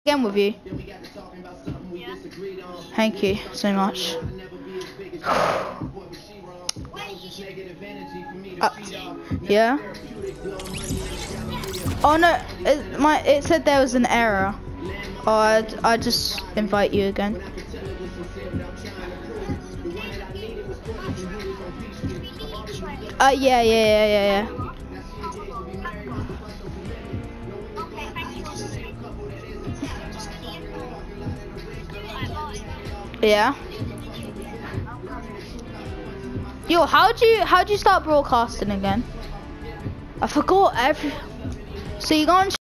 again with you. Thank you so much. Yeah. Oh no, it said there was an error. Oh, I just invite you again. Yeah. Yeah. Yo, how'd you start broadcasting again? I forgot every. So you go on